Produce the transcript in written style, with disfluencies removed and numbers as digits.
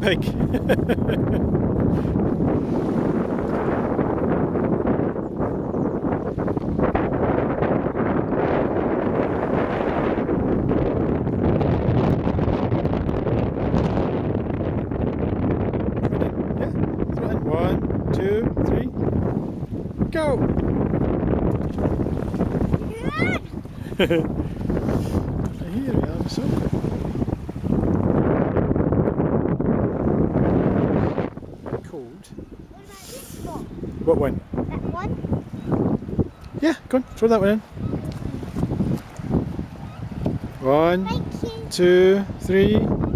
pig. One, two, three, go! Here we are, so cold. What one? That one? Yeah, go on, throw that one in. One, two, three.